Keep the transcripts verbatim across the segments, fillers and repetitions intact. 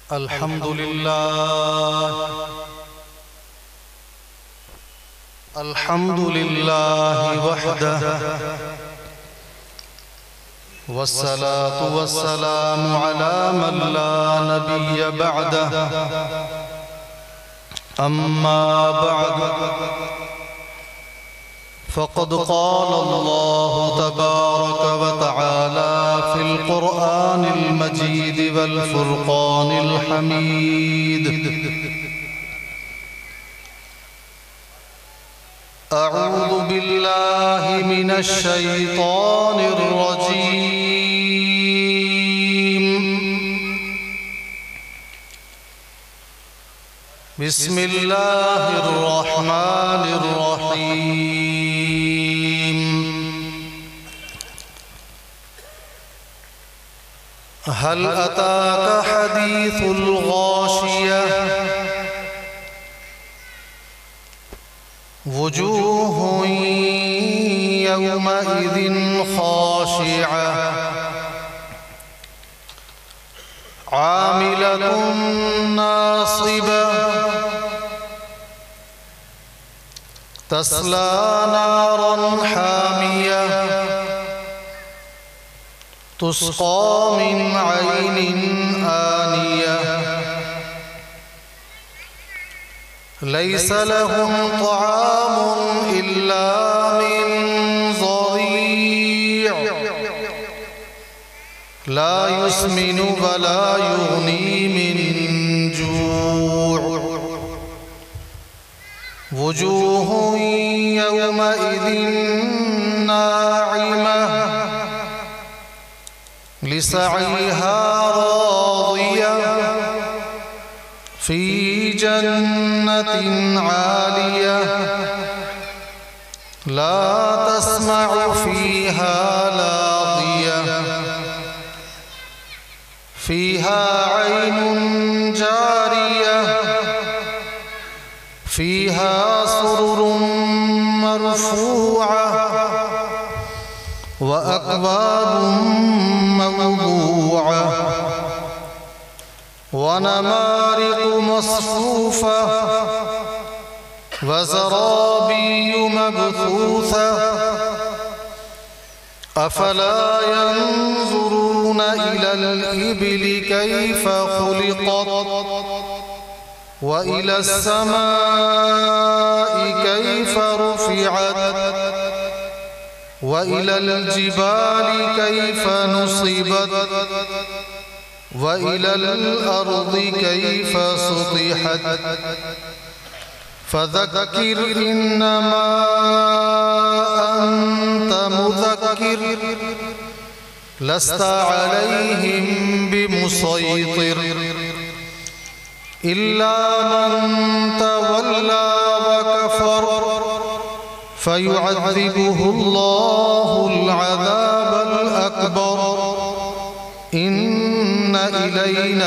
अल्हम्दुलिल्लाह अल्हम्दुलिल्लाहि वहदह वस्सलातु वस्सलामु अला मन ला नबिय्य बअदह अम्मा बअद फ़क़द क़ाल अल्लाहु तबारक व तआला फ़िल क़ुरआनिल मजीद वल फ़ुरक़ानिल हमीद। अऊज़ु बिल्लाहि मिनश शैतानिर रजीम। बिस्मिल्लाहिर रहमानिर रहीम। हल अताका हदीसुल गाशियह वुजूहुन यौमइज़िन खाशिअह आमिलतुन नासिबह तस्ला नारन हामियह तुस्क़ा मिन ऐनिन आनियह लैसा लहुम तआमुन इल्ला मिन ज़री' ला युस्मिनु वला युग़नी मिन जूअ वुजूहुन यौमइज़िन नाइमह लिसअयहा राज़ियह फ़ी जन्नतिन आलियह ला तस्मअु फ़ीहा लाग़ियह फ़ीहा ऐनुन जारियह फ़ीहा सुरुरुम मरफ़ूअह व अक्वाबुम मवदूअह व नमारिक़ु मस्फ़ूफ़ह व ज़राबिय्यु मबथूथह अफ़ला यंज़ुरून इलल इबिलि कैफ़ ख़ुलिक़त व इलस समाइ कैफ़ रुफ़िअत व इलल जिबालि कैफ़ नुसिबत व इलल अर्दि कैफ़ सुतिहत फ़ज़क्किर इन्नमा अंत मुज़क्किर लस्ता अलैहिम बिमुसैतिर इल्ला मन तवल्ला व कफ़र फ़युअज़्ज़िबुहुल्लाहुल अज़ाबल अकबर इन्ना इलैना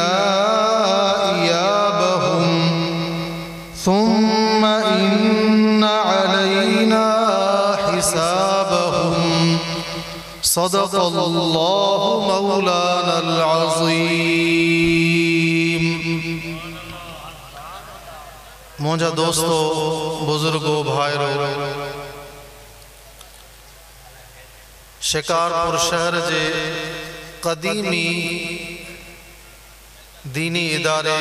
इयाबहुम सुम्मा इन्ना अलैना हिसाबहुम। सदक़ल्लाहु मौलानल अज़ीम। मुझा दोस्तों, बुजुर्गों, भाइयों, शिकारपुर शहर जे कदीमी दीनी इदारे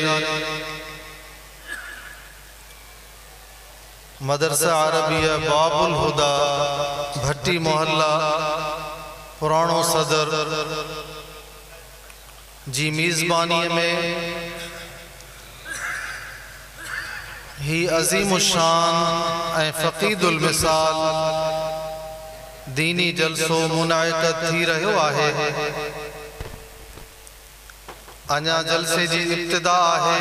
मदरसा अरबिया बाबुल हुदा भट्टी मोहल्ला पुराणो सदर जी मेज़बानी में ही अज़ीमुशान ऐं फ़क़ीदुल मिसाल दीनी जलसो मुनाइक़त थी रहियो आहे। अञा जलसे जी इब्तिदा आहे।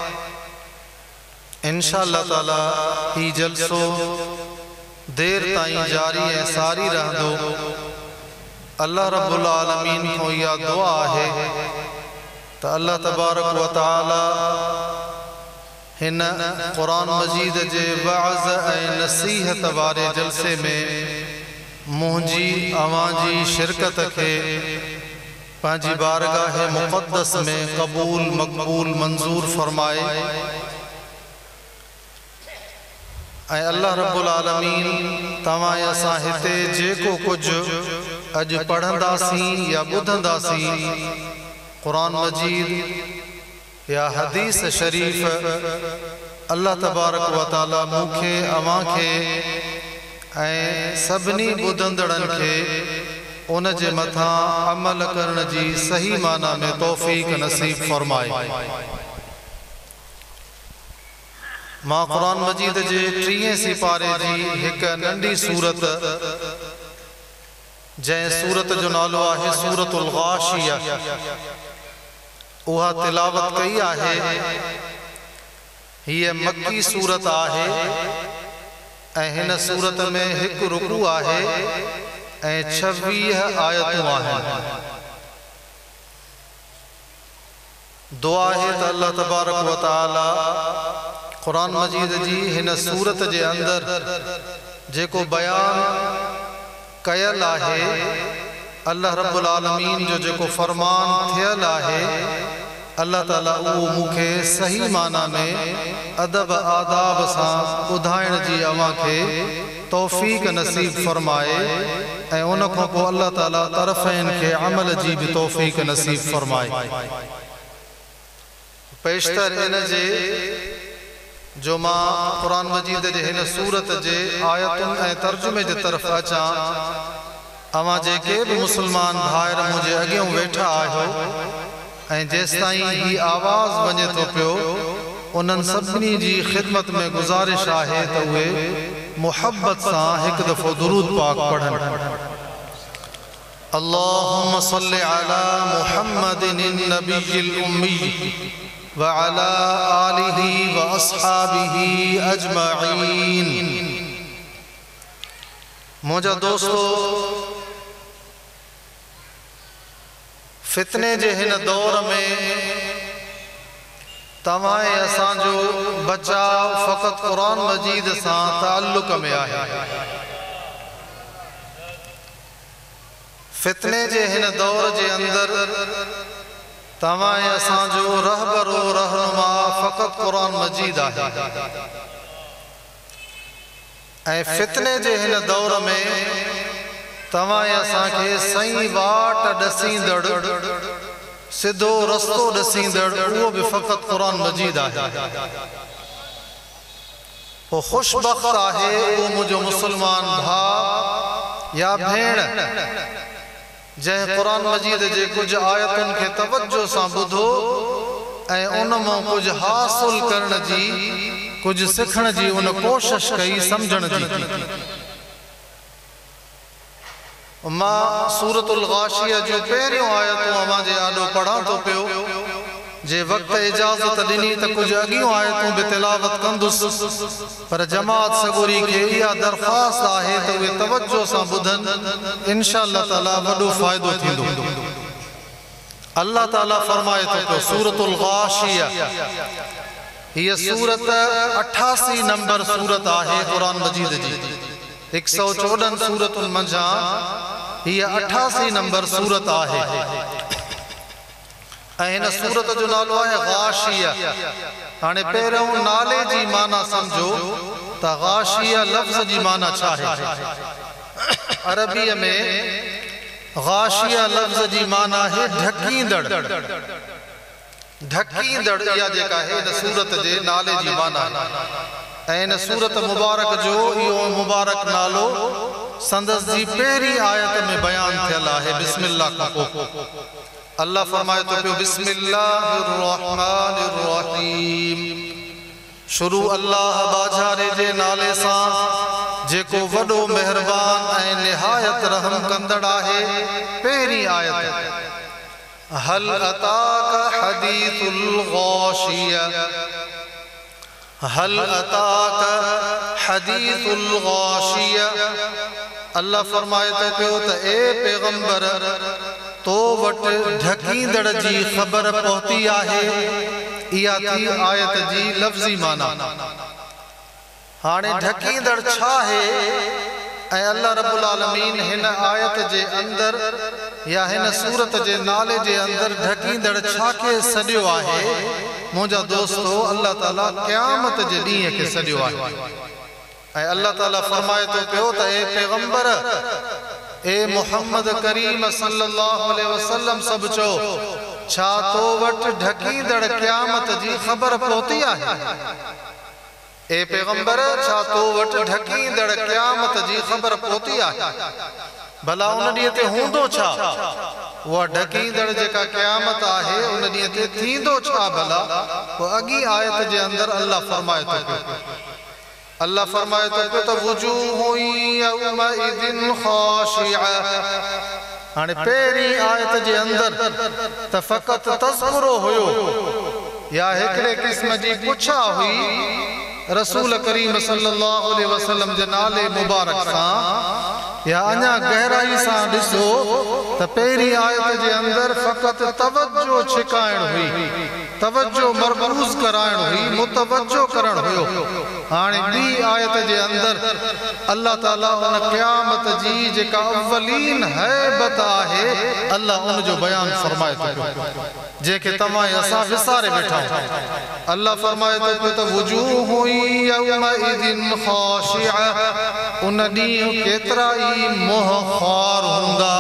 इंशाअल्लाह ताला ही जलसो देर ताईं जारी ऐं सारी रहंदो। अल्लाह रब्बुल आलमीन को इहा दुआ आहे त अल्लाह तबारक व तआला हिन क़ुरान मजीद जे वाज़ ऐं नसीहत वारे जलसे में मुंहिंजी अवां जी शिरकत के पांजी बारगाह मुक़द्दस में कबूल मकबूल मंजूर फरमाए। ऐं अल्लाह रब्बुल आलमीन तवां असां हिते जेको कुछ अज पढ़ंदासीं या ॿुधंदासीं कुरान मजीद या हदीस शरीफ, अल्लाह तबारक व तआला मूंखे अवां खे ऐं सभिनी ॿुधंदड़नि खे उन जे मथां अमल करण जी सही माना में तौफ़ीक़ नसीब फरमाए। मां कुरान मजीद जे टीहें सिपारे जी हिक नंढी सूरत, जंहिं सूरत जो नालो आहे सूरतुल गाशिया, उहा तिलावत कई आहे। हीअ मक्की सूरत आहे ऐं हिन सूरत में हिकु रुकू आहे ऐं छवीह आयतूं आहिनि। दुआ है त अल्लाह तबारक व तआला कुरान मजीद जी हिन सूरत जे अंदर जेको बयान कयल आहे, अल्लाह रब्बुल आलमीन जो जेको फरमान थियल आहे, अल्लाह ताला उहो मूंखे सही माना में अदब आदाब सां ॿुधाइण जी अवां खे तौफ़ीक़ नसीब फरमाए ऐं उन खां पोइ अल्लाह ताला तरफ़ैन खे अमल जी भी तौफ़ीक़ नसीब फरमाए। पेशतर इन जे जो मां कुरान मजीद जे हिन सूरत जे आयतुनि ऐं तर्जुमे जे तरफ़ अचां, अवां जेके भी मुसलमान भाइर मुंहिंजे अॻियां वेठा आहियो ऐं जेसिताईं ही आवाज़ वञे थो पियो, उन्हनि सभिनी जी ख़िदमत में गुज़ारिश आहे त उहे मुहब्बत सां हिकु दफ़ो दुरूद पाक पढ़नि। अल्लाहुम्मा सल्लि अला मुहम्मदिन नबिय्यिल उम्मी व अला आलिहि व अस्हाबिहि अजमईन। मुंहिंजा दोस्तो, फितने जे हिन दौर में तव्हां ऐं असांजो बचाव फ़क़त कुरान मजीद सां ताल्लुक़ में आहे। फितने जे हिन दौर जे अंदर तव्हां ऐं असांजो रहबरो रहनुमा फ़क़त कुरान मजीद आहे। ऐं फितने जे हिन दौर में तव्हां ऐं असांखे सही वाट ॾसींदड़, सिधो रस्तो ॾसींदड़, उहो बि फ़क़त कुरान मजीद आहे। वो खुशबख्त आहे वो मुझो मुसलमान भाउ या भेण जंहिं कुरान मजीद जे कुछ आयतुनि खे तवज्जो सां ॿुधो ऐं उन मां कुछ हासिल करण जी, कुछ सिखण जी उन कोशिश कई, सम्झण जी। मां सूरतुल गाशिया जो पहिरियों आयतूं अवां जे आॾो पढ़ां थो पियो। जे वक़्त इजाज़त ॾिनी त कुछ अॻियूं आयतूं बि तिलावत कंदुसि, पर जमात सगोरी खे इहा दरख़्वास्त आहे त उहे तवज्जो सां ॿुधनि, इंशाअल्लाह ताला वॾो फ़ाइदो थींदो। अल्लाह ताला फरमाए थो पियो सूरतुल गाशिया, हीअ सूरत अठासी नंबर सूरत आहे कुरान मजीद जी। एक सौ चौदह सूरतुनि मंझां हीअ अठासी नंबर सूरत आहे। ऐं हिन सूरत जो नालो आहे गाशिया। हाणे पहिरियों नाले जी माना सम्झो त गाशिया लफ़्ज़ जी माना छा आहे। अरबीअ में गाशिया लफ़्ज़ जी माना आहे ढकींदड़। ढकींदड़ इहा जेका आहे हिन सूरत जे नाले जी माना आहे। ऐं इन सूरत मुबारक जो इहो मुबारक नालो संदस जी पहिरीं आयत में बयान थियल आहे। बिस्मिल्लाह खां पोइ अल्लाह फरमाए थो पियो बिस्मिल्लाहिर रहमानिर रहीम। शुरू अल्लाह बाजारे जे नाले सां जेको वॾो मेहरबान ऐं निहायत रहम कंदड़ आहे। पहिरीं आयत हल अताक हदीसुल गाशिया, हल अताक हदीसुल गाशिया। अल्लाह फरमाए थो पियो त ए पैगंबर तो वट ढकींदड़ जी ख़बर पहुती आहे। इहा थी आयत जी लफ़्ज़ी माना। हाणे ढकींदड़ छा आहे ऐं अल्लाह रब्बुल आलमीन हिन आयत जे अंदर या हिन सूरत जे नाले जे अंदर ढकींदड़ छाके सॾियो आहे? मुंहिंजा दोस्तो, अल्लाह ताला क़यामत जे ॾींहं खे सॾियो आहे। ऐं अल्लाह ताला फरमाए थो पियो त ए पैगंबर, ए मुहम्मद करीम सल्लल्लाहु अलैहि वसल्लम सब चो, छा तो वटि ढकींदड़ क़यामत जी ख़बर पहुती आहे? ए पैगंबर, छा तो वटि ढकींदड़ क़यामत जी ख़बर पहुती आहे? भला उन ॾींहं ते हूंदो छा? उहा ढकींदड़ जेका क़यामत आहे उन ॾींहं ते थींदो छा भला? पोइ अॻी आयत जे अंदर अल्लाह फरमाए थो पियो, अल्लाह फरमाए थो पियो त वुजूहु यौमइज़िन ख़ाशिआ। हाणे पहिरीं आयत जे अंदर त फ़क़त तज़किरो हुयो या हिकिड़े क़िस्म जी पुछा हुई रसूल करीम सल्लल्लाहु अलैहि वसल्लम जे नाले मुबारक सां, या अञा गहराई सां ॾिसो त पहिरीं आयत जे अंदर फ़क़त तवज्जो छिकाइण हुई, तवज्जो मरकूज़ कराइण हुई, मुतवज्जो करण हुयो। हाणे ॿी आयत जे अंदर अल्लाह ताला उन क़यामत जी जेका अव्वलीन हैबत आहे अल्लाह उन जो बयान फरमाए थो पियो, जेके तव्हां असां विसारे वेठा आहियूं। अल्लाह फरमाए थो पियो त वुजूहु यौमइज़िन ख़ाशिआ, उन ॾींहुं केतिरा ई मोह ख़ार हूंदा।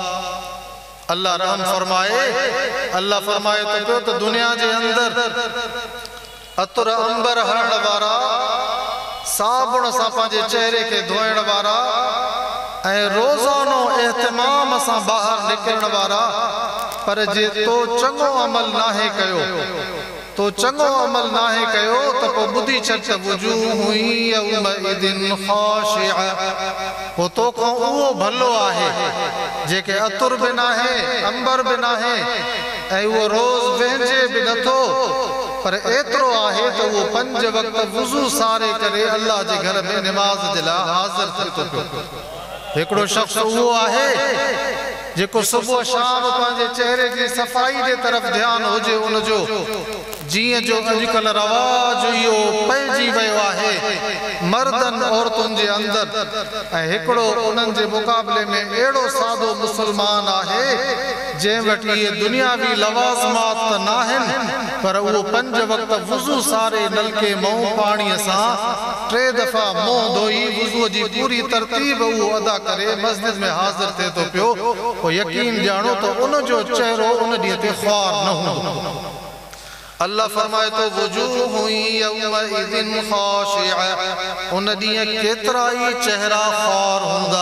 अल्लाह रहम फरमाए, अल्लाह फरमाए थो पियो त दुनिया जे अंदर अतुर अंबर हणण वारा, साबुण सां पंहिंजे चेहरे खे धोइण वारा ऐं रोज़ानो एहतमाम सां ॿाहिरि निकिरण वारा, पर जे तो चङो अमल नाहे कयो, तो चङो अमल नाहे कयो त पोइ ॿुधी छॾ त वुजूहु यौमइज़िन ख़ाशिआ, पोइ तोखां उहो भलो आहे जेके अतुर बि नाहे, अंबर बि नाहे ऐं उहो रोज़ वेंझे बि नथो, पर एतिरो आहे त उहो पंज वक़्त वुज़ू सारे करे अल्लाह जे घर में निमाज़ जे लाइ हाज़िर थिए थो पियो। हिकिड़ो शख़्स उहो आहे जेको सुबुह शाम पंहिंजे चेहरे जी सफ़ाई जे तरफ़ ध्यानु हुजे उनजो, जीअं जो अॼुकल्ह रवाज इहो पइजी वियो आहे मर्दनि औरतुनि जे अंदरि। ऐं हिकिड़ो उन्हनि जे मुक़ाबले में अहिड़ो सादो मुस्लमान आहे जंहिं वटि इहे दुनियावी लवाज़मात त नाहिनि, पर उहो पंज वक़्त वुज़ू सारे नलके मुंहुं पाणीअ सां टे दफ़ा मुंहुं धोई वुज़ूअ जी पूरी तरतीब उहो अदा करे मस्जिद में हाज़िर थिए थो पियो, पोइ यकीन ॼाणो त उनजो चेहरो उन ॾींहं ते ख़्वार न हूंदो। अल्लाह फरमाए तो वुजूहु यौमइज़िन ख़ाशिआ, उन ॾींहं केतिरा ई चेहरा ख़्वार हूंदा।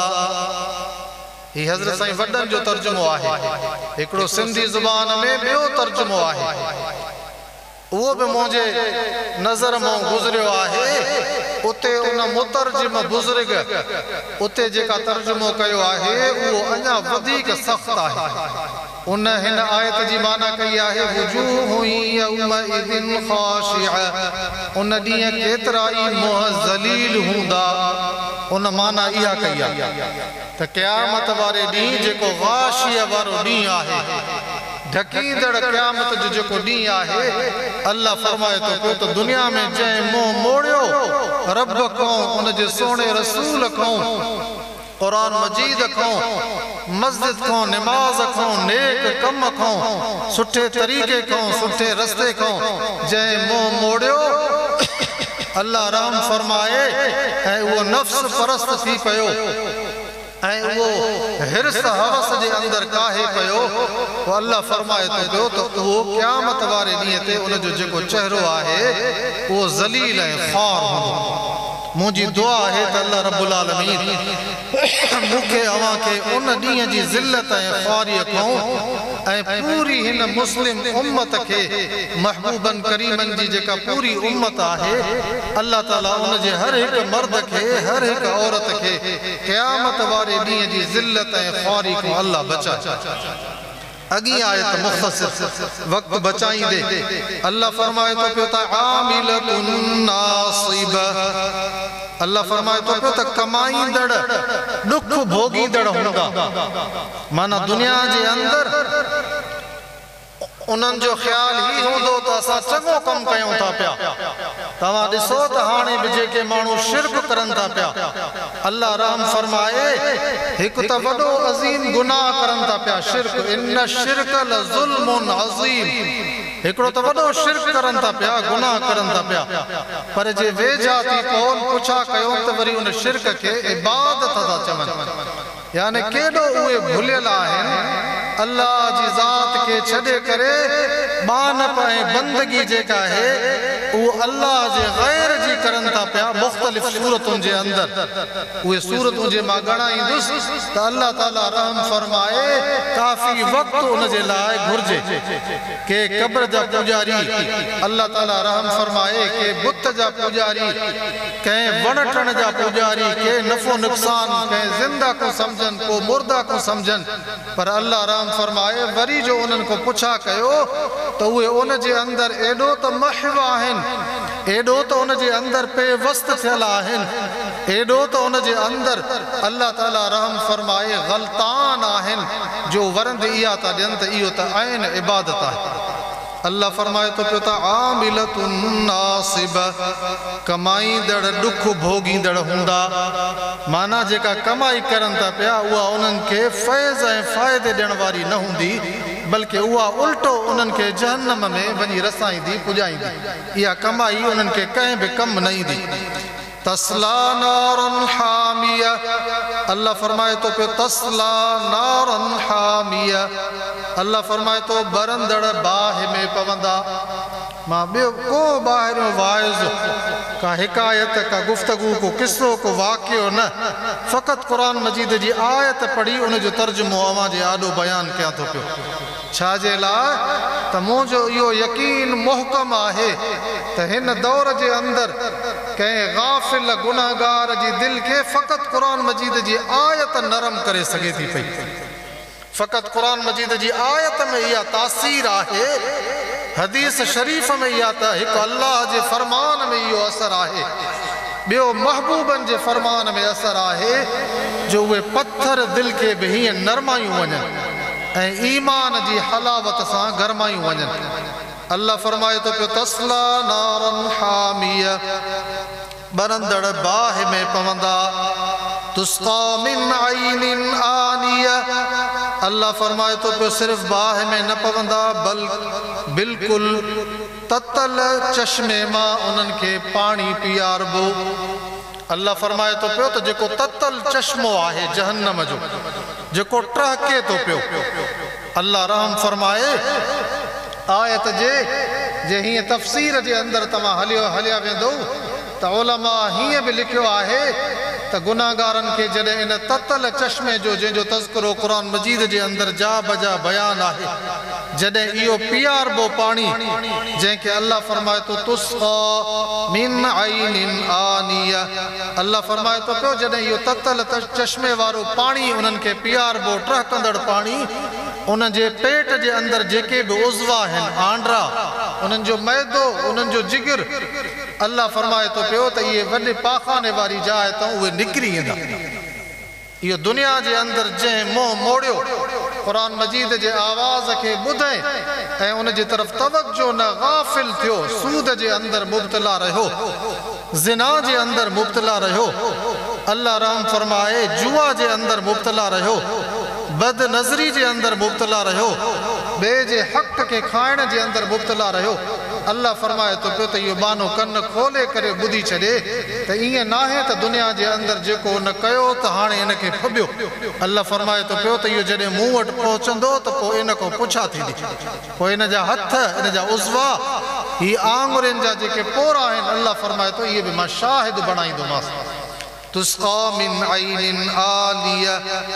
ही हज़रत साईं वॾनि जो तर्जुमो आहे। हिकिड़ो सिंधी ज़ुबान में ॿियो तर्जुमो आहे, उहो बि मुंहिंजे नज़र मां गुज़रियो आहे। उते उन मुतर्जिम बुज़ुर्ग उते जेका तर्जुमो कयो आहे उहो अञा वधीक सख़्तु आहे। उन हिन आयत जी माना कई आहे वुजूहु यौमइज़िन ख़ाशिआ, उन ॾींहं केतिरा ई मोह ज़लील हूंदा। उन माना इहा कई आहे त क़यामत वारे ॾींहुं जेको ग़ाशिया वारो ॾींहुं आहे, ढकींदड़ क़यामत जो जेको ॾींहुं आहे, अल्लाह फरमाए थो पियो त दुनिया में जंहिं मुंहुं मोड़ियो रब खां, उन जे सोणे रसूल खां, क़ुरान मजीद खां, मस्जिद खां, निमाज़ खां, नेक कम खां, सुठे तरीक़े खां, सुठे रस्ते खां जंहिं मुंहुं मोड़ियो, अल्लाह रहम फरमाए ऐं उहो नफ़्स परस्त थी पियो ऐं उहो हिर्स हवस जे अंदर काहे पियो, पोइ अल्लाह फरमाए थो पियो त उहो क़यामत वारे ॾींहं ते उनजो जेको चेहरो आहे उहो ज़लील ऐं ख़्वार हूंदो। मुंहिंजी दुआ आहे त अल्लाह रब्बुल आलमीन मूंखे अव्हां खे उन ॾींहं जी ज़िल्लत ऐं ख़्वारीअ खां ऐं पूरी हिन मुस्लिम उम्मत खे, महबूबन करीमन जी जेका पूरी उम्मत आहे, अल्लाह ताला उन जे हर हिकु मर्द खे, हर हिकु औरत खे क़यामत वारे ॾींहं जी ज़िल्लत ऐं ख़्वारी खां अल्लाह बचाए। अगी आयत मुख़्तसर वक्त बचाईंदे अल्लाह फरमाए तो पियो त आमिलतुन नासिबा, अल्लाह फरमाए तो पियो त कमाईंदड़ दुख भोगींदड़ हूंदा। माना दुनिया जे अंदर उन्हनि जो ख्याल ही हूंदो त असां चङो कमु कयूं था पिया, तव्हां ॾिसो त हाणे बि जेके माण्हू शिरक करनि था पिया, अल्लाह रहम फरमाए हिकु त वॾो अज़ीम गुनाह करनि था पिया, शिरक। इन शिरक लज़ुल्मुन अज़ीम, हिकिड़ो त वॾो शिरक करनि था पिया, गुनाह करनि था पिया, पर जे वेझा थी पवन पुछा कयो त वरी उन शिरक खे इबादत था चवनि। यानी केॾो उहे भुलियल आहिनि अल्लाह जी ज़ात खे छॾे करे मानप ऐं बंदगी जेका आहे उहो अल्लाह जे ग़ैर जी करनि था पिया मुख़्तलिफ़ सूरतुनि जे अंदरि। उहे सूरतूं जे मां ॻणाईंदुसि त अल्लाह ताला रहम फरमाए काफ़ी वक़्तु उन जे लाइ घुर्जे। के क़ब्र जा पुजारी, अल्लाह ताला रहम फरमाए के बुत जा पुजारी, कंहिं वण टण जा पुजारी, के नफ़ो नुक़सान, कंहिं ज़िंदा को सम्झनि, को मुर्दा को सम्झनि, पर अल्लाह रहम फरमाए वरी जो उन्हनि को पुछा कयो त उहे उन जे अंदरि एॾो त महव आहिनि, एॾो त उन जे अंदरि पेवस्त थियल आहिनि, एॾो त उन जे अंदरि अल्लाह ताला रहम फरमाए ग़ल्तान आहिनि जो वरंद इहा था ॾियनि त इहो त आइन इबादत आहे। अल्लाह फरमाए तो पियो त आमिलतुन नासिब, कमाईंदड़ ॾुख भोगींदड़ हूंदा, माना जेका कमाई करनि था पिया उहा उन्हनि खे फैज़ ऐं फ़ाइदे ॾियण वारी न हूंदी, बल्कि उहा उल्टो उन्हनि खे जहन्नम में वञी रसाईंदी पुॼाईंदी। इहा कमाई उन्हनि खे कंहिं बि कमु न ईंदी। तस्ला नारन हामिया, अल्लाह फरमाए तो पियो तस्ला नारन हामिया, अल्लाह फरमाए तो बरंदड़ बाहि में पवंदा। मां ॿियो को ॿाहिरियों वाइज़, का हिकायत, का गुफ़्तगू, को किस्सो, को वाक़ियो न, फ़क़ति क़ुरान मजीद जी आयत पढ़ी उन जो तर्जुमो अवां जे आॾो बयानु कयां थो पियो। छा जे लाइ त मुंहिंजो इहो यकीन मुहकम आहे त हिन दौर जे अंदरि कंहिं गाफ़िल गुनाहगार जी दिलि खे फ़क़ति क़ुरान मजीद जी आयत नरम करे सघे थी पई। फ़क़ति क़ुरान मजीद जी आयत में इहा तासीर आहे, हदीस शरीफ़ में इहा त हिकु अल्लाह जे फ़रमान में इहो असरु आहे, ॿियो महबूबनि जे फ़रमान में असरु आहे जो उहे पत्थर दिलि खे बि हीअं नरमायूं वञनि ऐं ईमान जी हलावत सां गरमायूं वञनि। अल्लाह फरमाए तो पियो तस्ला नारन हामिया, बरंदड़ बाहि में पवंदा, तुस्का मिन आइनिन आनिया, अल्लाह फरमाए तो पियो सिर्फ़ बाहि में न पवंदा बल बिल्कुलु ततल चश्मे मां उन्हनि खे पाणी पीआरबो। अल्लाह फरमाए तो पियो त जेको ततल चश्मो आहे जहन्नम जो, जेको टहके तो पियो, अल्लाह रहम फरमाए आयत जे जे हीअं तफ़सीर जे अंदरि तव्हां हलियो हलिया वेंदो त उलमा हीअं बि लिखियो आहे त गुनाहगारनि खे जॾहिं इन ततल चश्मे जो जंहिंजो तज़किरो क़ुरान मजीद जे अंदरि जा बजा बयान आहे, जॾहिं इहो पीआरबो पाणी जंहिंखे अल्लाह फरमाए तो तुस्का मिन आइनिन आनिया, अल्लाह फरमाए तो पियो जॾहिं इहो ततल चश्मे वारो पाणी उन्हनि खे पीआरबो टहकंदड़ पाणी, उन जे पेट जे अंदरि जेके बि उज़वा आहिनि, आंड्रा, उन्हनि जो मैदो, उन्हनि जो जिगर, अल्लाह फरमाए तो पियो त इहे वॾे पाखाने वारी जाइ तां उहे निकिरी ईंदा। इहो दुनिया जे अंदरि जंहिं मुंहुं मोड़ियो क़ुरान मजीद जे आवाज़ खे ॿुधे ऐं उन जे तरफ़ तवजो न, गाफ़िल थियो, सूद जे अंदरि मुब्तला रहियो, ज़िना जे अंदरि मुब्तला रहियो, अल्लाह रहम फरमाए जुआ जे अंदरि मुब्तला रहियो, बद नज़री जे अंदरि मुब्तला रहियो, ॿिए जे हक़ खे खाइण जे अंदरि मुब्तला रहियो, अल्लाह फरमाए तो पियो त इहो बानो कन खोले करे ॿुधी छॾे त ईअं नाहे त दुनिया जे अंदरि जेको न कयो त हाणे इनखे फबियो। अल्लाह फरमाए तो पियो त इहो जॾहिं मूं वटि पहुचंदो त पोइ इन खां पुछा थींदी, पोइ इन जा हथ, इन जा उज़वा, ही आङुरियुनि जा जेके पोर आहिनि, अल्लाह फरमाए तो इहे बि मां शाहिद बणाईंदोमांसि। तुस्का मिन आइनिन आलिया,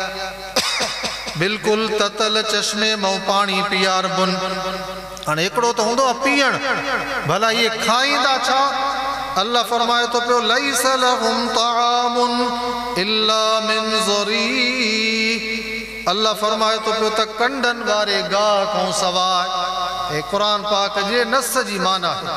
बिल्कुलु ततल चश्मे मां पाणी पीआरबुन। हाणे हिकिड़ो त हूंदो आहे पीअण, भला इहे खाईंदा छा? अल्लाह फरमाए तो पियो लैस लहुम तामुन इल्ला मिन ज़री, अल्लाह फरमाए तो पियो त कंडनि वारे गाह खां सवाइ, ऐं क़ुरान पाक जे नस जी माना आहे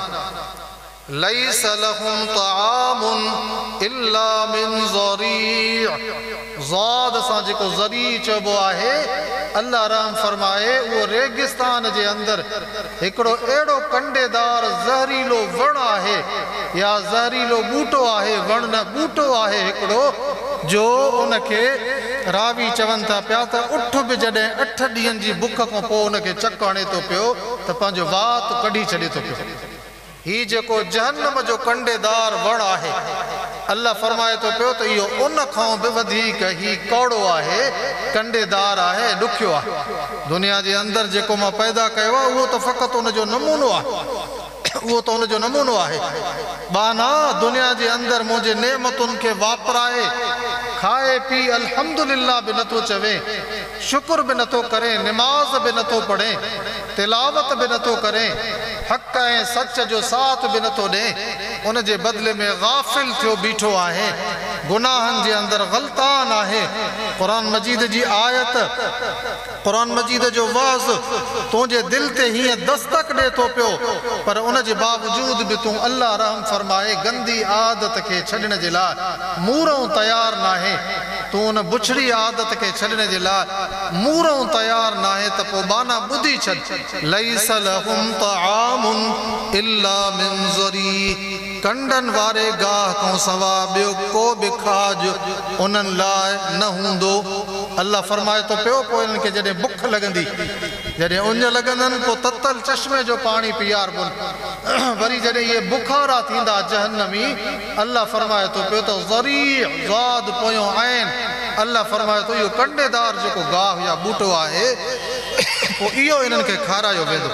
लैस लहुम तामुन इल्ला मिन ज़री, ज़ाद सां जेको ज़री चइबो आहे अल्लाह रहम फरमाए वो रेगिस्तान जे अंदर हिकिड़ो अहिड़ो कंडेदार ज़हरीलो वण आहे या ज़हरीलो बूटो आहे, वण न बूटो आहे हिकिड़ो जो उनखे रावी चवनि था पिया त उठ बि जॾहिं अठ ॾींहंनि जी बुख खां पोइ उनखे चक हणे थो पियो त पंहिंजो वात कढी छॾे थो पियो। ही जेको जहन्नम जो कंडेदार वण आहे, अल्लाह फरमाए थो पियो त इहो उन खां बि वधीक ही कौड़ो आहे, कंडेदार आहे, ॾुखियो आहे। दुनिया जे अंदरि जेको मां पैदा कयो आहे उहो त फ़क़ति उनजो नमूनो आहे, उहो त उनजो नमूनो आहे। बाना दुनिया जे अंदरि मुंहिंजे नेमतुनि खे वापराए खाए पी अल्हम्दुलिल्लाह बि नथो चवे, शुक्र बि नथो करे, निमाज़ बि नथो पढ़े, तिलावत बि नथो करे, हक़ ऐं सच जो साथ बि नथो ॾे, उन जे बदिले में गाफ़िल थियो बीठो आहे, गुनाहनि जे अंदरि ग़लतान आहे। क़ुरान मजीद जी आयत, क़ुरान मजीद जो वाज़ तुंहिंजे दिलि ते हीअं दस्तक ॾे थो पियो, पर उन जे बावजूद बि तूं अल्लाह रहम फरमाए गंदी आदत खे छॾण जे लाइ मूरों तयारु नाहे, तूं उन बुछड़ी आदत खे छॾण जे लाइ मूरों तयारु नाहे त पोइ बाना ॿुधी छॾ, लैस लहुम तआमुन इल्ला मिन ज़री, कंडन वारे गाह खां सवा ॿियो को बि खाज उन्हनि लाइ न हूंदो। अल्लाह फरमाए थो पियो पोइ इन्हनि खे जॾहिं बुख लॻंदी, जॾहिं उञ लॻंदनि पोइ ततल चश्मे जो पाणी पीआरबुनि, वरी जॾहिं इहे बुखारा थींदा जहन्नमी, अल्लाह फरमाए थो पियो त ज़री ज़ाद पोयों आहिनि, अल्लाह फरमाए थो इहो कंडेदार जेको गाह या बूटो आहे पोइ इहो इन्हनि खे खारायो वेंदो।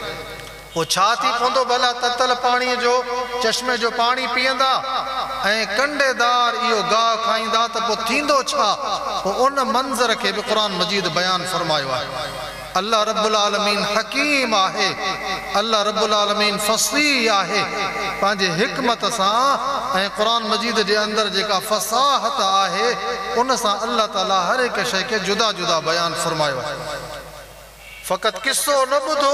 पोइ छा थी पवंदो भला? ततल पाणीअ जो चश्मे जो पाणी पीअंदा ऐं कंडेदार इहो गाह खाईंदा त पोइ थींदो छा? पोइ उन मंज़र खे बि क़ुरान मजीद बयानु फरमायो आहे। अल्लाह रब्बुल आलमीन हकीम आहे, अल्लाह रब्बुल आलमीन फसीह आहे, पंहिंजे हिकमत सां ऐं क़ुरान मजीद जे अंदरि जेका फसाहत आहे उन सां अल्लाह ताला हर हिकु शइ खे जुदा जुदा बयानु फरमायो आहे। फ़क़ति किस्सो न ॿुधो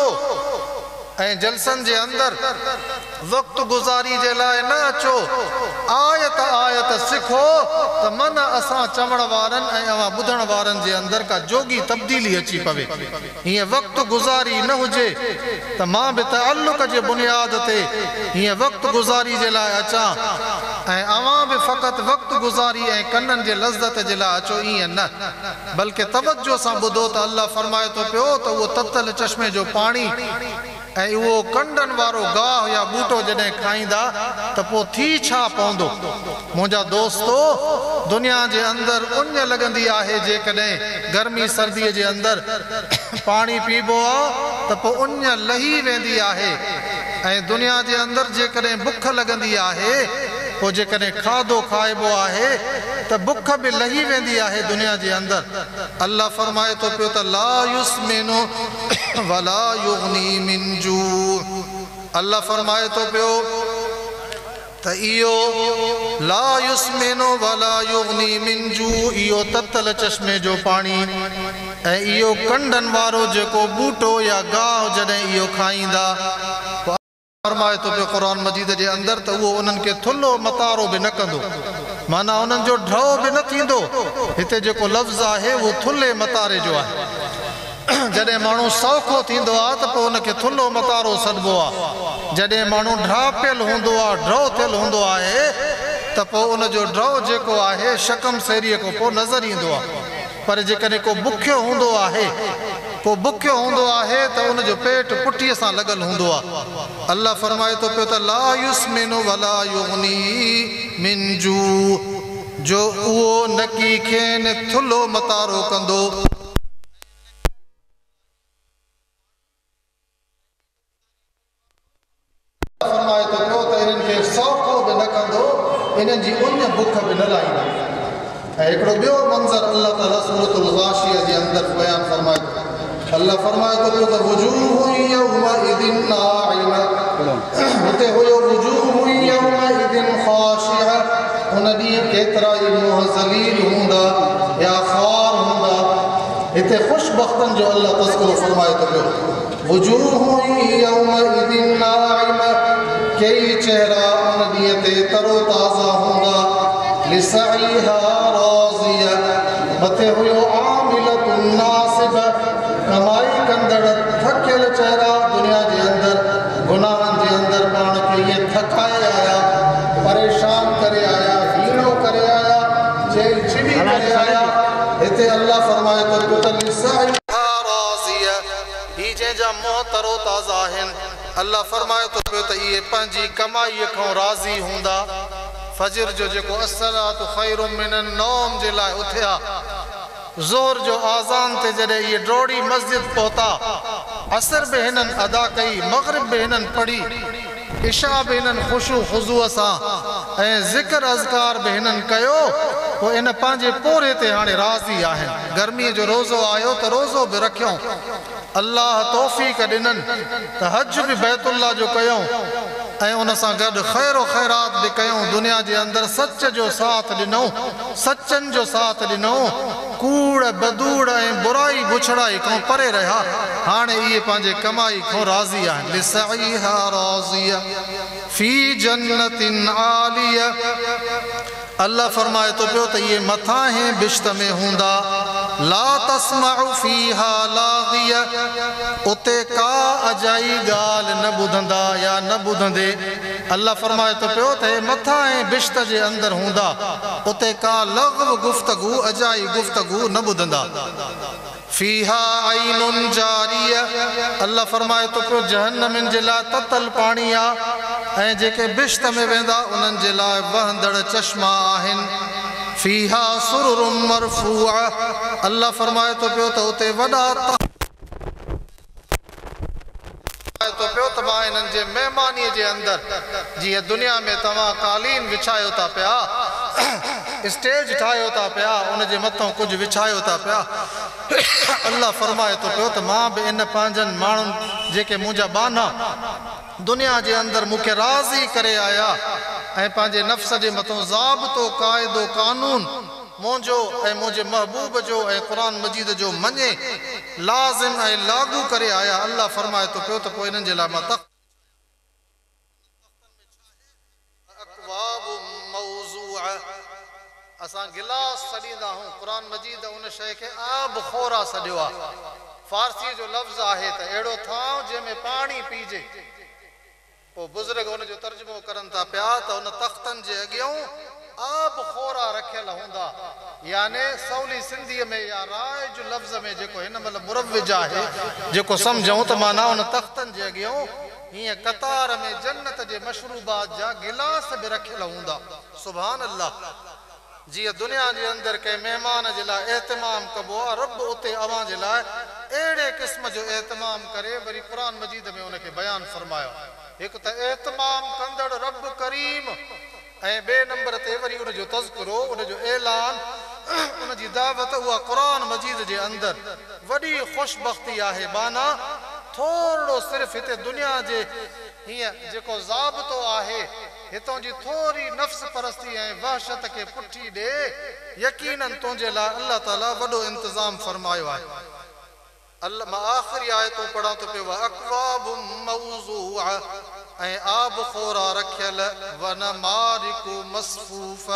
ऐं जलसनि जे अंदरि वक़्तु गुज़ारी जे लाइ न अचो, आयत आयत सिखो त मन असां चवण वारनि ऐं अवां ॿुधण वारनि जे अंदरि का जोगी तब्दीली अची पवे। हीअं वक़्तु गुज़ारी न हुजे त मां बि तअल्लुक़ जे बुनियाद ते हीअं वक़्तु गुज़ारी जे लाइ अचां ऐं अवां बि फ़क़ति वक़्तु गुज़ारी ऐं कननि जे लज़्ज़त जे लाइ अचो, ईअं न, बल्कि तवज्जो सां ॿुधो त अल्लाह फरमाए थो पियो त उहो ततल चश्मे जो पाणी ऐं उहो कंडनि वारो गाह या बूटो जॾहिं खाईंदा त पोइ थी छा पवंदो? मुंहिंजा दोस्तो, दुनिया जे अंदरि उञ लॻंदी आहे, जेकॾहिं गर्मी सर्दीअ जे अंदरि पाणी पीबो आहे त पोइ उञ लही वेंदी आहे, ऐं दुनिया जे अंदरि जेकॾहिं बुख लॻंदी आहे पोइ जेकॾहिं खाधो खाइबो आहे त बुख बि लही वेंदी आहे दुनिया जे अंदरि। अल्लाह फरमाए थो पियो त ला युस्मिनु वला युगनी मिन जू, अल्लाह फरमाए थो पियो त इहो ला युस्मिनु वला युगनी मिन जू, इहो ततल चश्मे जो पाणी ऐं इहो कंडनि वारो जेको बूटो या गाह जॾहिं इहो खाईंदा, फरमाए थो पियो क़ुरान मजीद जे अंदरि त उहो उन्हनि खे थुल्हो मतारो बि न कंदो, माना उन्हनि जो ढव बि न थींदो। हिते जेको लफ़्ज़ आहे उहो थुल्हे मतारे जो आहे। जॾहिं माण्हू सौखो थींदो आहे त पोइ उनखे थुल्हो मतारो सॾिबो आहे, जॾहिं माण्हू ड्रापियल हूंदो आहे, ड्रव थियल हूंदो आहे त पोइ उनजो ड्रव जेको आहे शकम सेरीअ खां पोइ नज़र ईंदो आहे। पर जेकॾहिं को बुखियो हूंदो आहे, को बुखियो हूंदो आहे त उनजो पेट पुठीअ सां लॻल हूंदो आहे। अल्लाह फरमाए थो पियो त ला युस्मिनु वला युगनी मिन जू, जो उहो नकी खेनि थुल्हो मतारो कंदो, फरमाए थो पियो त इन्हनि खे सौखो बि न कंदो, इन्हनि जी उञ बुख बि न लाहींदो। ऐं हिकिड़ो ॿियो मंज़र अल्लाह ताला सूरतुल गाशिया जे अंदरि बयानु फरमाए थो। अल्लाह फरमाए थो पियो त वुजूह यौमइदिन नाइमा, हुते हुयो वुजूह यौमइदिन ख़ाशिआ, उन ॾींहुं केतिरा ई मुंहं ज़लील हूंदा या ख़ार हूंदा। हिते ख़ुशबख़्तनि जो अल्लाह तज़किरो फरमाए थो पियो, वुजूह यौमइदिन नाइमा, कई चेहरा उन ॾींहं ते तरो ताज़ा हूंदा, लिसईहा राज़िया, मथे हुयो आमिलतुन नासिबा, कंदड़ थकियल चेहरा दुनिया के अंदर गुनाहन के अंदर पान के ये थकाए आया, परेशान करे आया, हीनो करे आया, जेल चिड़ी करे आया। इते अल्लाह फरमाए तो कुतल साइहा राज़िया ही जे जा मोहतरो ताज़ा हैं। अल्लाह फरमाए तो पे तो ये पंजी कमाई को राज़ी हुंदा। फजर जो जेको अस्सलातु खैरुम मिनन नौम जे लाए उठया, ज़ोहर जो आज़ान ते जड़े ये डोड़ी मस्जिद पहुता, असर बे हिनन अदा कई, मगरिब बे हिनन पढ़ी, इशा बे हिनन खुशू खुज़ू सां ऐं ज़िक्र अज़कार बे हिनन कयो, वो इन पांजे पूरे ते हाणे राज़ी आहिनि। गर्मी जो रोज़ो आयो तो रोज़ो बि रखियो, अल्लाह तौफ़ीक़ ॾिननि त हज बि बैतुल्लाह जो कयूं ऐं उन सां गॾु ख़ैर ख़ैरात बि कयूं। दुनिया जे अंदरि सच जो साथ ॾिनऊं, सचनि जो साथ ॾिनऊं, कूड़ बदूड़ ऐं बुराई बुछड़ाई खां परे रहिया। हाणे इहे पंहिंजे कमाई खां राज़ी आहिनि। लिसईहा राज़िया फी जन्नतिन आलिया। अल्लाह फरमाए तो पियो त ये मथा हैं बिश्त में हूंदा, ला तस्मउ फीहा लागिया, उते का अजाई गाल न बुधंदा या न बुधंदे। अल्लाह फरमाए तो पियो त मथा हैं बिश्त जे अंदर हूंदा, उते का लग़व गुफ्तगू अजाई गुफ्तगू न बुधंदा। फीहा आइनुन जारिया। अल्लाह फरमाए तो पियो जहन्नम जे लाइ ततल पाणी आ ऐं जेके बिश्त में वेंदा उन्हनि जे लाइ वहंदड़ चश्मा आहिनि। फीहा सुरुरुम मरफूआ। अल्लाह फरमाए तो पियो त उते वॾा तो पियो त मां इन्हनि जे महिमानीअ जे अंदरि जीअं दुनिया में तव्हां कालीन विछायो था पिया, स्टेज ठाहियो था पिया, उन जे मथां कुझु विछायो था पिया, अल्लाह फरमाए तो पियो त मां बि इन पंहिंजनि माण्हुनि जेके मुंहिंजा बाना दुनिया जे अंदरि मूंखे राज़ी करे आया ऐं पंहिंजे नफ़्स जे मथां ज़ाब्तो क़ाइदो कानून मुंहिंजो ऐं मुंहिंजे महबूब जो ऐं क़ुरान मजीद जो मञे लाज़िम ऐं लागू करे आया। अल्लाह फरमाए तो पियो त पोइ इन्हनि जे लाइ मां तख्त अकवाब मौज़ूअ असां गिलास सॾींदा आहियूं। क़ुरान मजीद उन शइ खे आब खोरा सॾियो आहे। फारसी जो लफ़्ज़ आहे त अहिड़ो थां जंहिंमें पाणी पीजे। पोइ बुज़ुर्ग उन जो तर्जुमो करनि था पिया त उन तख़्तनि जे अॻियां आब खोरा रखियल हूंदा, याने सवली सिंधीअ में या राय जो लफ़्ज़ में जेको हिन महिल मुरविज आहे जेको सम्झूं त माना उन तख़्तनि जे अॻियां हीअं कतार में जन्नत जे मशरूबात जा गिलास बि रखियल हूंदा। सुभान अल्लाह। जीअं दुनिया जे अंदरि कंहिं महिमान जे लाइ एहतमाम कबो आहे, रब उते अवां जे लाइ अहिड़े क़िस्म जो एहतमाम करे वरी क़ुरान मजीद में उनखे बयानु फरमायो। हिकु त एहतमाम कंदड़ रब करीम ऐं ॿिए नंबर ते वरी उन जो तज़किरो, उन जो ऐलान, उन जी दावत उहा क़ुरान मजीद जे अंदरि वॾी ख़ुशबख़्ती आहे। बाना थोरो सिर्फ़ु हिते दुनिया जे हीअं जेको ज़ाब्तो आहे हितां जी थोरी नफ़्स परस्ती ऐं वहशत खे पुठी ॾे, यकीनन तुंहिंजे लाइ अल्लाह ताला वॾो इंतज़ाम फरमायो आहे। अल्लाह मां आख़िरी आयतूं पढ़ां थो पियो अकवाब मौज़ूअ ऐं आब खोरा रखियल वन मारिकु मसफूफ़।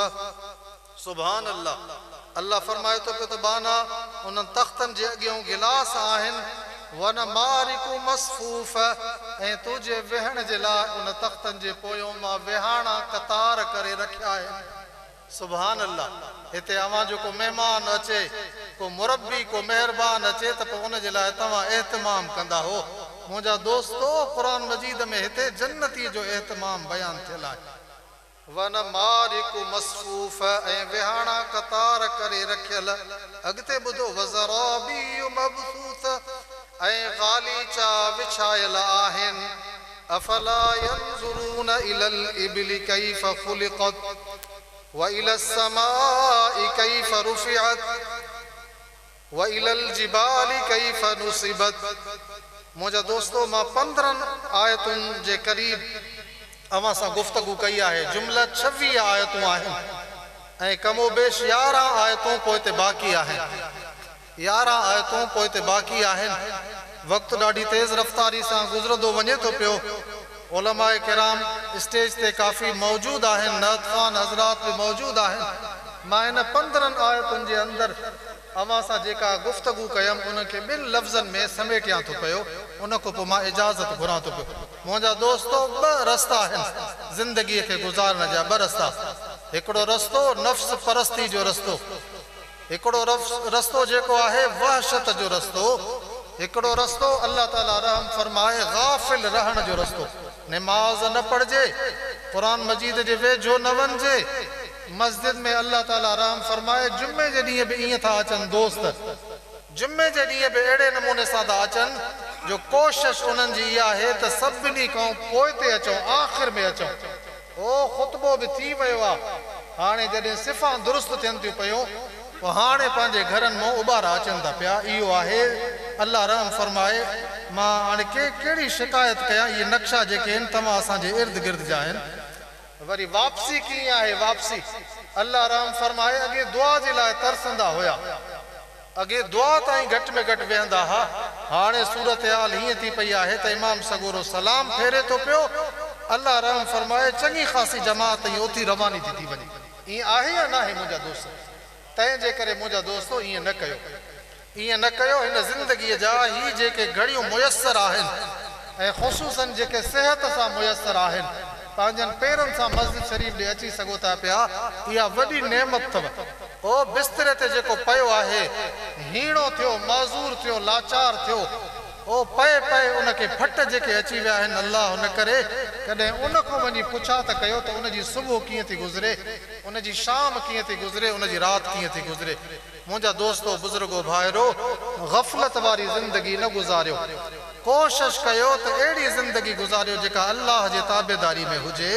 सुभान अल्लाह। अल्लाह फरमाए थो पियो त बाना उन्हनि तख़्तनि जे अॻियां गिलास आहिनि, वन मारिकु मसफूफ़ ऐं तुंहिंजे वेहण जे लाइ उन तख़्तनि जे पोयों मां वेहाणा कतार करे रखिया आहिनि। सुभान अल्लाह। हिते अवां जो को महिमान अचे, को मुरबी, को महिरबान अचे त पोइ उन जे लाइ तव्हां एहतमाम कंदा हो। मुंहिंजा दोस्तो क़ुरान मजीद में हिते जन्नती जो एहतमाम बयानु थियल आहे। वन मारिकु मसफूफ़ ऐं वेहाणा कतार करे रखियल। अॻिते ॿुधो वज़राबी मबसूस ऐं ग़ालीचा विछायल आहिनि। अफला यंज़ुरून इलल इबिली कैफ़ ख़ुलिक़त व इलस समाई कैफ़ रुफ़िअत व इलल जिबाली कैफ़ नुसिबत। मुंहिंजा दोस्तो मां पंद्रहनि आयतुनि जे क़रीब अवां सां गुफ़्तगू कई आहे। जुमला छवीह आयतूं आहिनि ऐं कमो बेश यारहं आयतूं पोइ ते बाक़ी आहिनि। यारहं आयतूं पोइ ते बाक़ी आहिनि। वक़्तु ॾाढी तेज़ रफ़्तारी सां गुज़रंदो वञे थो पियो। उलमाए किराम स्टेज ते काफ़ी मौजूदु आहिनि, नात ख़ान हज़रात बि मौजूदु आहिनि। मां इन पंद्रहनि आयतुनि जे अंदरि अवां सां जेका गुफ़्तगू कयमि उनखे ॿिनि लफ़्ज़नि में समेटियां थो पियो, उन खां पोइ मां इजाज़त घुरां थो पियो। मुंहिंजा दोस्तो, ॿ रस्ता आहिनि ज़िंदगीअ खे गुज़ारण जा, ॿ रस्ता। हिकिड़ो रस्तो नफ़्स परस्ती जो रस्तो, हिकिड़ो रस्तो जेको आहे वहशत जो रस्तो, हिकिड़ो रस्तो अल्लाह ताला रहम फरमाए गाफ़िल रहण जो रस्तो। नमाज़ न पढ़जे, क़ुरान मजीद जे वेझो न वञिजे, मस्जिद में अल्लाह ताला रहम फरमाए जुमे जे ॾींहं बि ईअं था अचनि दोस्त, जुमे जे ॾींहं बि अहिड़े नमूने सां था अचनि जो कोशिशि उन्हनि जी इहा आहे त सभिनी खां पोइ ते अचूं, आख़िर में अचूं। ओ ख़ुतबो बि थी वियो आहे, हाणे जॾहिं सिफ़ा दुरुस्त थियनि थियूं पियूं, पोइ हाणे पंहिंजे घरनि मां उॿारा अचनि था पिया। इहो आहे अल्लाह रहम फरमाए। मां हाणे के कहिड़ी शिकायत कयां, इहे नक्शा जेके आहिनि तव्हां असांजे इर्द गिर्द जा आहिनि। वरी वापसी कीअं आहे? वापसी अल्लाह रहम फरमाए अॻे दुआ जे लाइ तरसंदा हुया, अॻे दुआ ताईं घटि में घटि वेहंदा हुआ। हाणे सूरत हाल हीअं थी पई आहे त इमाम सगोरो सलाम फेरे थो पियो, अल्लाह रहम फरमाए चङी ख़ासी जमात ई उथी रवानी थी थी वञे। ईअं आहे या न आहे मुंहिंजा दोस्त? तंहिंजे करे मुंहिंजा दोस्तो ईअं न कयो, ईअं न कयो। हिन ज़िंदगीअ जा ही जेके घड़ियूं मुयसर आहिनि ऐं ख़ुसूसन जेके सिहत सां मुयसर आहिनि, पंहिंजनि पेरनि सां मस्जिद शरीफ़ ॾे अची सघो था पिया, इहा वॾी नेमत अथव। ओ बिस्तरे ते जेको पियो आहे, हीणो थियो, माज़ूर थियो, लाचार थियो, ओ पए पए उनखे फट जेके अची विया आहिनि, अल्लाह हुन करे कॾहिं उन खां वञी पुछा त कयो त उनजी सुबुह कीअं थी गुज़रे, उनजी शाम कीअं थी गुज़रे, उनजी राति कीअं थी गुज़रे। मुंहिंजा दोस्तो, बुज़ुर्गो, भाइरो, गफ़लत वारी ज़िंदगी न गुज़ारियो, कोशिश कयो त अहिड़ी ज़िंदगी गुज़ारियो जेका अल्लाह जे ताबेदारी में हुजे,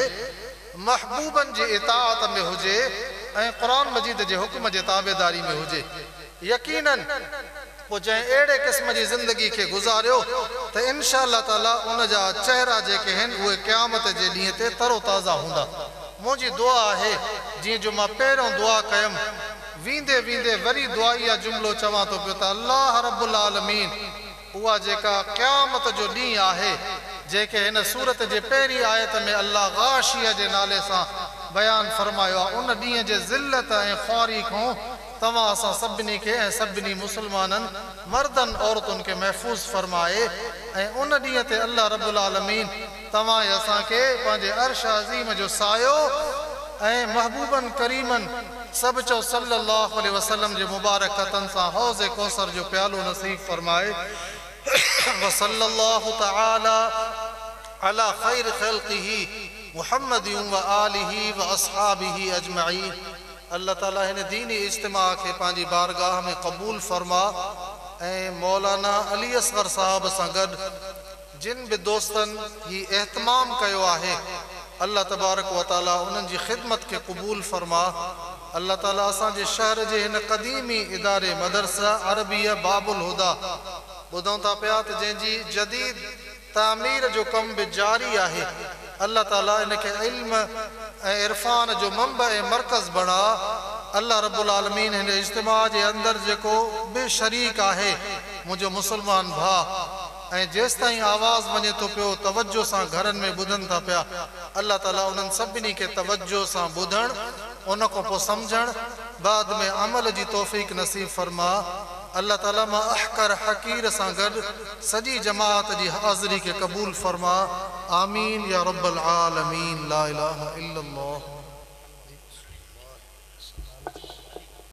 महबूबनि जी इताअत में हुजे ऐं क़ुरान मजीद जे हुक्म जे ताबेदारी में हुजे। यकीनन पोइ जंहिं अहिड़े क़िस्म जी ज़िंदगी खे गुज़ारियो त इंशा अल्लाह ताला उन जा चेहरा जेके आहिनि उहे क़यामत जे ॾींहं ते तरो ताज़ा हूंदा। मुंहिंजी दुआ आहे, जीअं जो मां पहिरियों दुआ कयमि, वींदे वींदे वरी दुआ इहा जुमिलो चवां थो पियो त अल्लाह रब्बुल आलमीन उहा जेका क़यामत जो ॾींहुं आहे, जेके हिन सूरत जे पहिरीं आयत में अल्लाह गाशिया जे नाले सां बयानु फरमायो आहे, उन ॾींहं जे ज़िल्लत ऐं ख़्वारी खां तव्हां असां सभिनी खे ऐं सभिनी मुस्लमाननि मर्दनि औरतुनि खे महफ़ूज़ फरमाए ऐं उन ॾींहं ते अल्लाह रब्बुल आलमीन तव्हां असांखे पंहिंजे अर्श अज़ीम जो सायो ऐं महबूबनि करीमनि सभु चओ सल्लल्लाहु अलैहि वसल्लम जे मुबारक क़दमनि सां हौज़ कौसर जो प्यालो नसीब फरमाए। व सल्लल्लाहु तआला अला खैर ख़ल्क़िही मुहम्मदिन व आलिही व अस्हाबिही अजमईन। अल्लाह ताला हिन दीनी इज्तिमा खे पंहिंजी बारगाह में क़बूल फरमा ऐं मौलाना अली असगर साहब सां गॾु जिन बि दोस्तनि ही एहतमाम कयो आहे, अल्लाह तबारक व ताला उन्हनि जी ख़िदमत खे क़बूल फरमा। अल्लाह ताला असांजे शहर जे हिन क़दीमी इदारे मदरसा अरबिया बाबुल हुदा ॿुधूं था पिया त जंहिंजी जदीद तामीर जो कम बि जारी आहे, अल्लाह ताला इनखे इल्म ऐं इरफान जो मंबा ऐं मरकज़ बणा। अल्लाह रब्बुल आलमीन हिन इज्तिमा जे अंदरि जेको बि शरीक आहे, मुंहिंजो मुस्लमान भाउ, ऐं जेसि ताईं आवाज़ वञे थो पियो तवज्जो सां घरनि में ॿुधनि था पिया, अल्लाह ताला उन्हनि सभिनी खे तवज्जो सां ॿुधणु, उन खां पोइ सम्झणु, बाद में अमल जी तौफ़ीक़ नसीब फरमा। अल्लाह ताला मां अहकर हकीर सां गॾु सॼी जमात जी हाज़िरी खे क़बूल फरमा। आमीन या रब्बल आलमीन। ला इलाहा इल्लल्लाह।